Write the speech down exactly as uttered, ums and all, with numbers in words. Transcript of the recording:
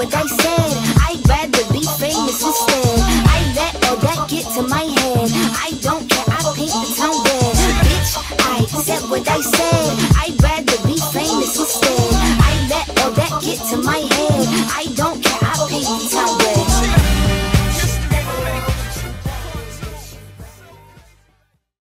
what I said. I'd rather be famous instead. I let all that get to my head. I don't care, I paint the town red. Bitch, I said what I said. I'd rather be famous instead. I let all that get to my head. I don't